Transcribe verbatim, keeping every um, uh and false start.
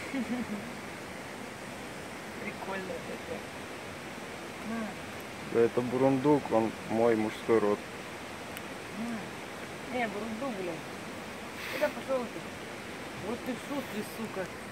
Прикольно это. Да это бурундук, он мой мужской род. Не, бурундук, блин. Куда пошел ты? Вот ты шустрый, сука.